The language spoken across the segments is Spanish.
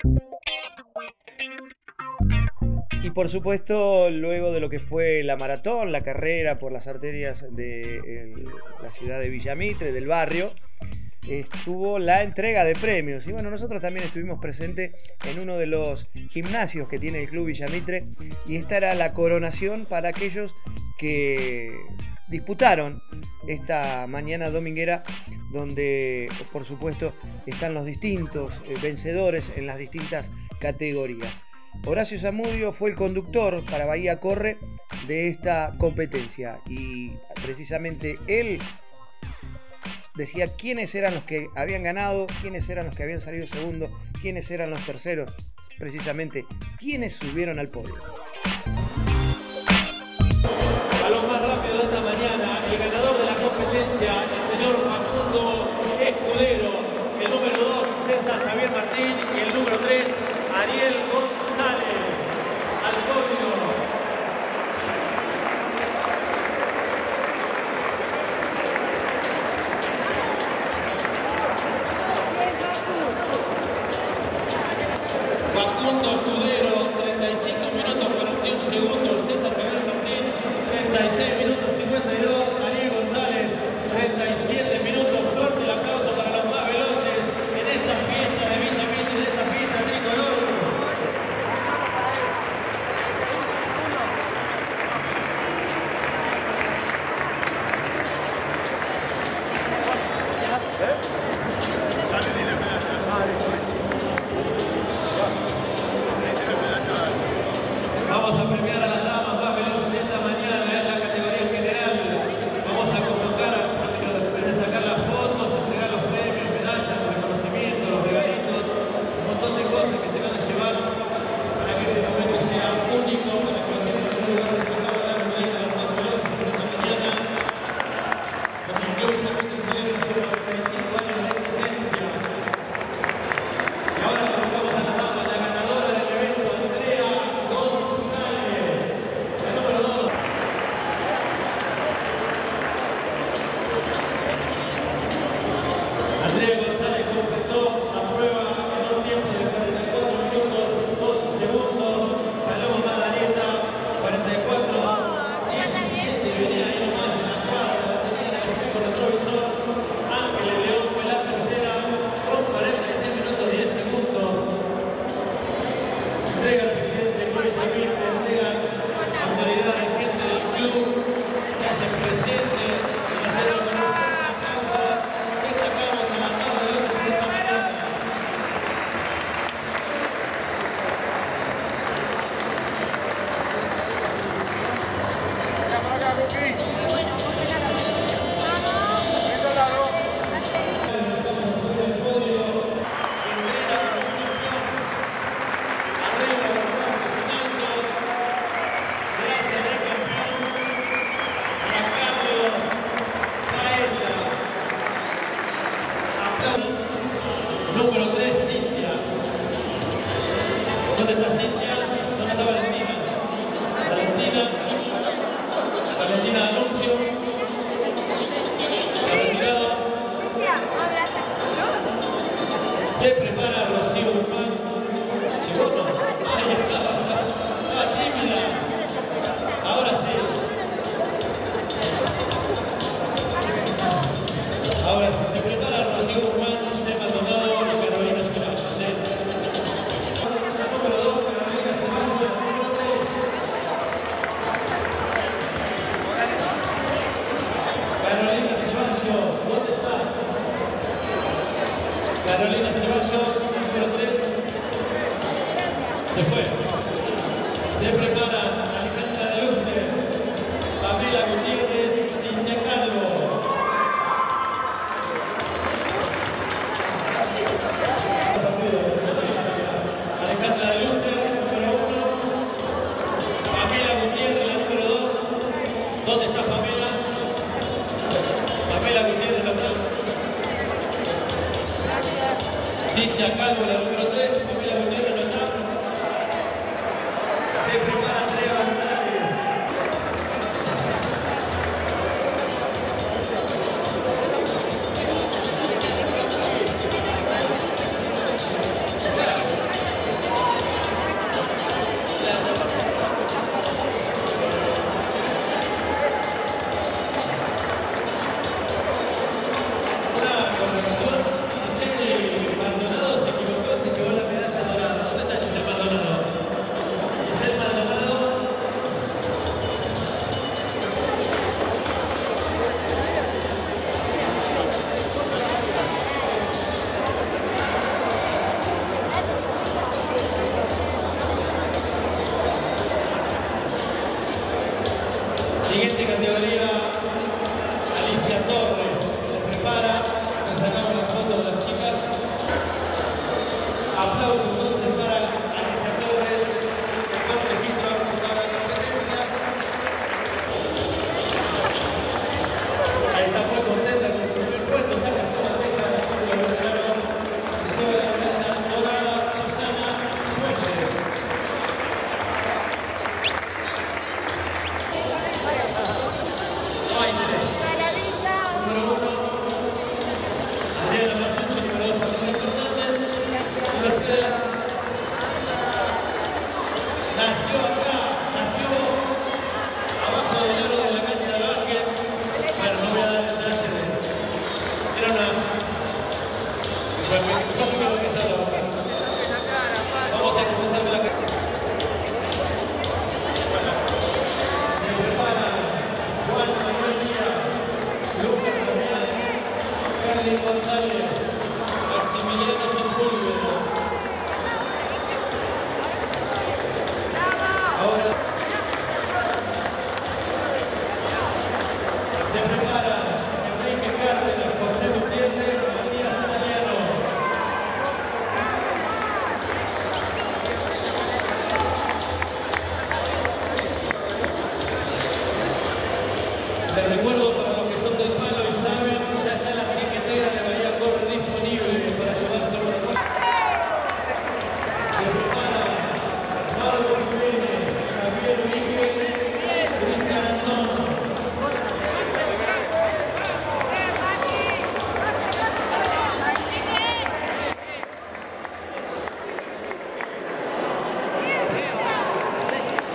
Y por supuesto, luego de lo que fue la maratón, la carrera por las arterias de la ciudad de Villa Mitre, del barrio, estuvo la entrega de premios. Y bueno, nosotros también estuvimos presentes en uno de los gimnasios que tiene el Club Villa Mitre, y esta era la coronación para aquellos que disputaron esta mañana dominguera, donde por supuesto están los distintos vencedores en las distintas categorías. Horacio Zamudio fue el conductor para Bahía Corre de esta competencia, y precisamente él decía quiénes eran los que habían ganado, quiénes eran los que habían salido segundo, quiénes eran los terceros, precisamente quiénes subieron al podio. A los más rápidos de esta mañana, el ganador de la competencia, el señor Facundo Escudero, el número 2, César Javier Martín, y el número 3, Ariel González. Al podio. Facundo Escudero, 35 minutos 41 segundos. César Javier Martín, 36 minutos 52. Ariel González, 37 minutos. Fuerte el aplauso para los más veloces en esta fiesta de Villa Mitre, en esta fiesta tricolor. Vamos a premiar a las damas más veloces de esta mañana en la categoría general. Vamos a convocar a sacar las fotos, entregar los premios, medallas, los reconocimientos, los regalitos, un montón de cosas que se van a llevar para que este momento sea único, para que los lugar de cada una de los más veloces de esta mañana. Porque el Club Villa Mitre celebra sus 95 años de existencia. Y ahora convocamos a las damas, la ganadora del evento, Andrea González, el número 2. Andrea González completó la prueba en un tiempo de 44 minutos 12 segundos. Paloma Madarieta, 44 17, venía ahí nomás en la cuadra, la tenía en el espejo retrovisor. Ángel León fue la tercera con 46 minutos 10 segundos. Entrega al presidente del Club Villa Mitre, entrega autoridades, gente del club, se hace presente y nosotros con un fuerte aplauso destacamos a las damas veloces de esta mañana. Número 3, Cintia. ¿Dónde está Cintia? ¿Dónde está Valentina? Valentina Anuncio. ¿Se ha retirado? Se prepara Rocío Guzmán. ¿Llegó o no? Ahí estaba. Estaba tímida. Ahora sí. Ahora sí, se prepara Rocío Guzmán, Giselle Maldonado y Carolina Ceballos. La número 2, Carolina Ceballos, la número 3. Carolina Ceballos, ¿dónde estás? Carolina Ceballos, número 3. Se fue. Se prepara Alejandra de Lustre, Pamela Gutiérrez, Cintia Calvo. Alejandra de Lustre, número 1. Pamela Gutiérrez, la número 2. ¿Dónde está Pamela? Pamela Gutiérrez, ¿no está? Cintia Calvo, la número 3. Pamela Gutiérrez, ¿no está?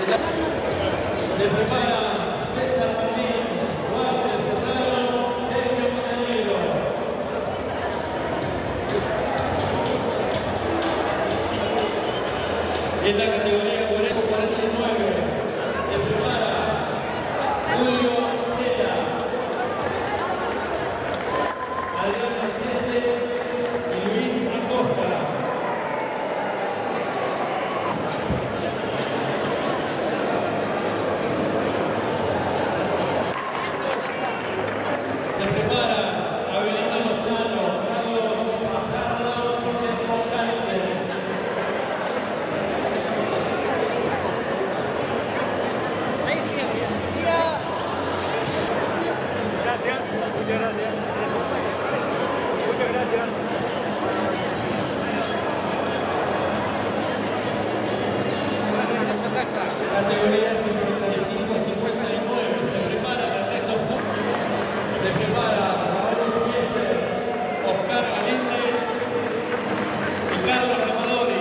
Se prepara César Martín, Walter Serrano, Sergio Montenegro. En la categoría 40-49 se prepara Julio Seda, Adrián Marchese y Luis Acosta. Se prepara Avelino Lozano, Carlos Fajardo y Guillermo Cáncer. Gracias, muchas gracias. Muchas gracias. Categoría 55-59 se prepara Ernesto Fux, se prepara Raúl Kieser, Oscar Galíndez y Carlos Ramadori.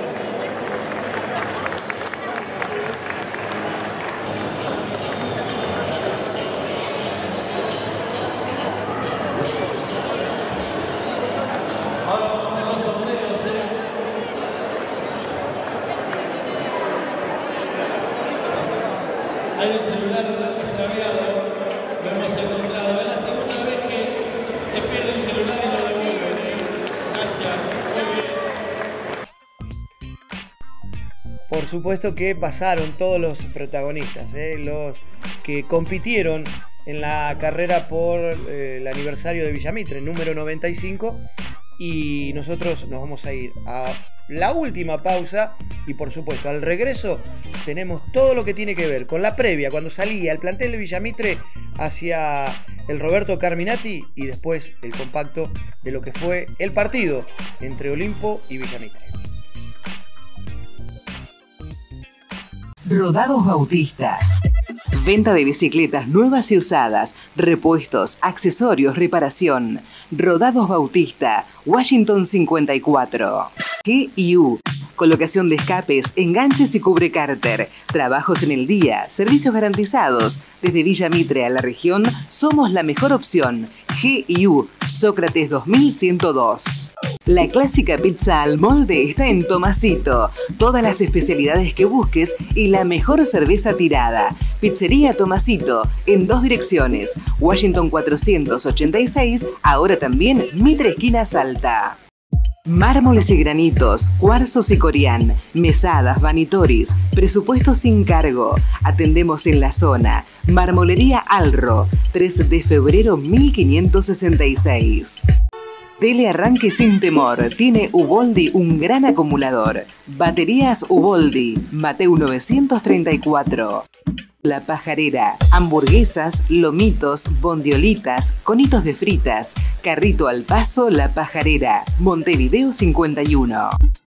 Ahora vamos con los sorteos, Hay un celular extraviado, lo hemos encontrado. Es la segunda vez que se pierde un celular y lo devuelven. Gracias, muy bien. Por supuesto que pasaron todos los protagonistas, los que compitieron en la carrera por el aniversario de Villamitre, número 95. Y nosotros nos vamos a ir a la última pausa y por supuesto al regreso tenemos todo lo que tiene que ver con la previa, cuando salía el plantel de Villamitre hacia el Roberto Carminati, y después el compacto de lo que fue el partido entre Olimpo y Villamitre. Rodados Bautista. Venta de bicicletas nuevas y usadas, repuestos, accesorios, reparación. Rodados Bautista, Washington 54. GIU. Colocación de escapes, enganches y cubre cárter. Trabajos en el día, servicios garantizados. Desde Villamitre a la región, somos la mejor opción. GIU, Sócrates 2102. La clásica pizza al molde está en Tomasito. Todas las especialidades que busques y la mejor cerveza tirada. Pizzería Tomasito, en 2 direcciones. Washington 486, ahora también Mitre esquina Salta. Mármoles y granitos, cuarzos y corián, mesadas, vanitoris, presupuesto sin cargo. Atendemos en la zona. Marmolería Alro, 3 de febrero 1566. Dele arranque sin temor. Tiene Uboldi un gran acumulador. Baterías Uboldi, Mateu 934. La Pajarera. Hamburguesas, lomitos, bondiolitas, conitos de fritas. Carrito al paso La Pajarera. Montevideo 51.